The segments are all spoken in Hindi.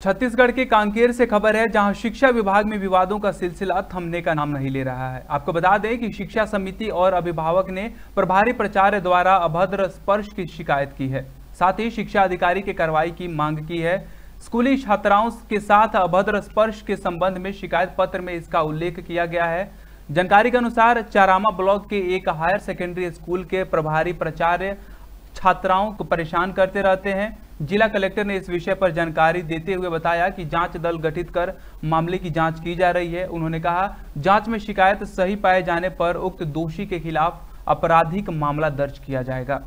छत्तीसगढ़ के कांकेर से खबर है, जहां शिक्षा विभाग में विवादों का सिलसिला थमने का नाम नहीं ले रहा है। आपको बता दें कि शिक्षा समिति और अभिभावक ने प्रभारी प्राचार्य द्वारा अभद्र स्पर्श की शिकायत की है। साथ ही शिक्षा अधिकारी की कार्रवाई की मांग की है। स्कूली छात्राओं के साथ अभद्र स्पर्श के संबंध में शिकायत पत्र में इसका उल्लेख किया गया है। जानकारी के अनुसार चारामा ब्लॉक के एक हायर सेकेंडरी स्कूल के प्रभारी प्राचार्य छात्राओं को परेशान करते रहते हैं। जिला कलेक्टर ने इस विषय पर जानकारी देते हुए बताया कि जांच दल गठित कर मामले की जांच की जा रही है। उन्होंने कहा, जांच में शिकायत सही पाए जाने पर उक्त दोषी के खिलाफ आपराधिक मामला दर्ज किया जाएगा।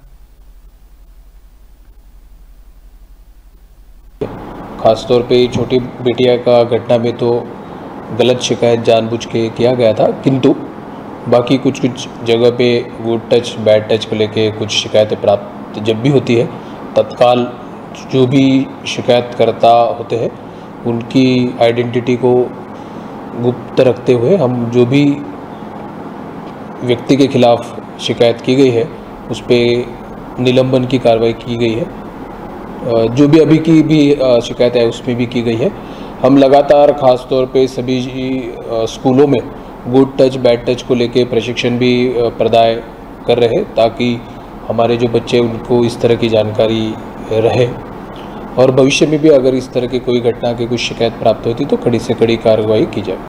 खासतौर पे छोटी बेटिया का घटना में तो गलत शिकायत जानबूझ के किया गया था, किंतु बाकी कुछ जगह पे गुड टच बैड टच को लेके कुछ शिकायतें प्राप्त जब भी होती है, तत्काल जो भी शिकायतकर्ता होते हैं उनकी आइडेंटिटी को गुप्त रखते हुए हम जो भी व्यक्ति के खिलाफ शिकायत की गई है उस पर निलंबन की कार्रवाई की गई है। जो भी अभी की भी शिकायत है उसमें भी की गई है। हम लगातार खास तौर पे सभी स्कूलों में गुड टच बैड टच को लेके प्रशिक्षण भी प्रदान कर रहे हैं, ताकि हमारे जो बच्चे उनको इस तरह की जानकारी रहे और भविष्य में भी अगर इस तरह की कोई घटना की कुछ शिकायत प्राप्त होती तो कड़ी से कड़ी कार्रवाई की जाए।